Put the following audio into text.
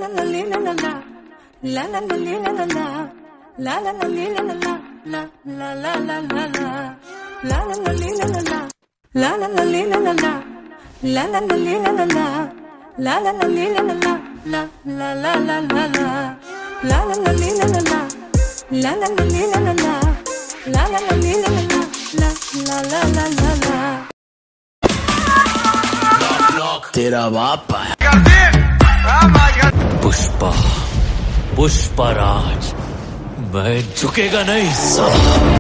तेरा बाप है पुष्पा, पुष्पराज, मैं झुकेगा नहीं साला।